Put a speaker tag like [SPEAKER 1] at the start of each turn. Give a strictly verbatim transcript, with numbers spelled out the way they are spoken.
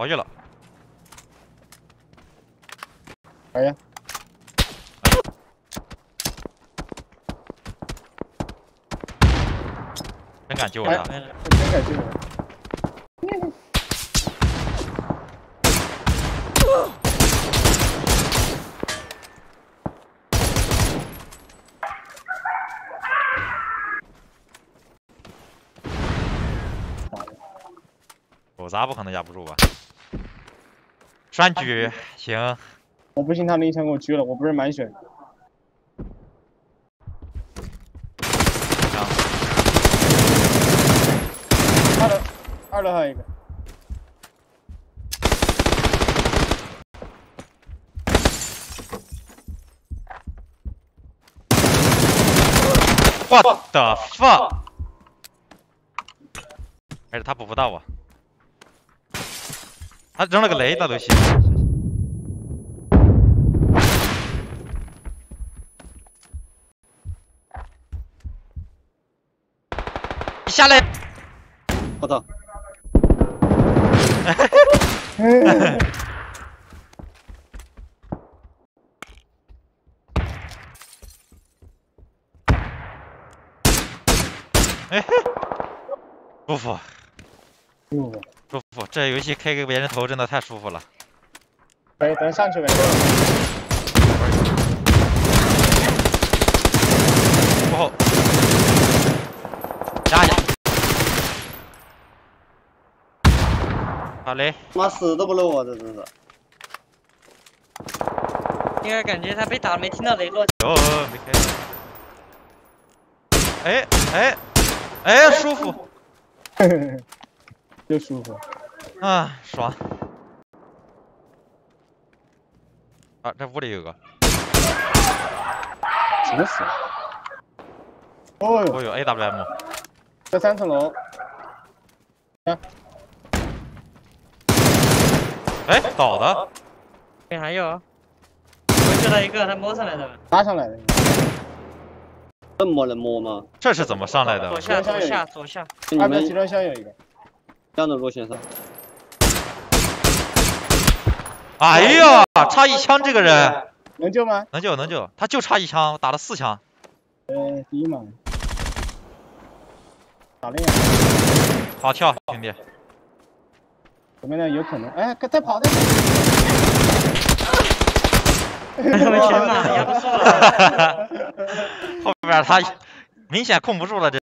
[SPEAKER 1] 去了。
[SPEAKER 2] 哎呀！
[SPEAKER 1] 真敢救他！
[SPEAKER 2] 真敢救我！
[SPEAKER 1] 狗杂不可能压不住吧？栓狙行。
[SPEAKER 2] 我不信他那一枪给我狙了，我不是满血。二楼，二楼还有一个。
[SPEAKER 1] What the fuck？ 还是他补不到我。他扔了个雷，那都行。你下来！
[SPEAKER 3] 我操！
[SPEAKER 1] 哎，舒服，
[SPEAKER 2] 舒服，
[SPEAKER 1] 舒服！这游戏开给别人头真的太舒服了。
[SPEAKER 2] 哎，咱上去呗。
[SPEAKER 1] 过后，加一下。好嘞。
[SPEAKER 3] 妈死都不漏啊！这真是。
[SPEAKER 4] 应该感觉他被打了，没听到雷落。
[SPEAKER 1] 哦，没开。哎哎哎，舒服。
[SPEAKER 2] 又舒服。
[SPEAKER 1] 啊，爽。啊，这屋里有个。
[SPEAKER 2] 什么死？哦
[SPEAKER 1] 哦呦 ，A W M。
[SPEAKER 2] 这三层楼。啊。
[SPEAKER 1] 哎，倒的。
[SPEAKER 4] 这还有。我救了一个，他摸上来的。
[SPEAKER 2] 拉上来的。
[SPEAKER 3] 这么能摸吗？
[SPEAKER 1] 这是怎么上来的？
[SPEAKER 4] 左下，左下，左下。
[SPEAKER 2] 二边集装箱有一个。
[SPEAKER 3] 这样的路线上。
[SPEAKER 1] 哎呀，差一枪这个人。
[SPEAKER 2] 能救吗？
[SPEAKER 1] 能救，能救，他就差一枪，打了四枪。
[SPEAKER 2] 呃，第一嘛。打了呀。
[SPEAKER 1] 好跳，兄弟。
[SPEAKER 2] 左边呢有可能，哎，再跑再跑。
[SPEAKER 4] 他们全马压不住了。
[SPEAKER 1] 后边他明显控不住了，这。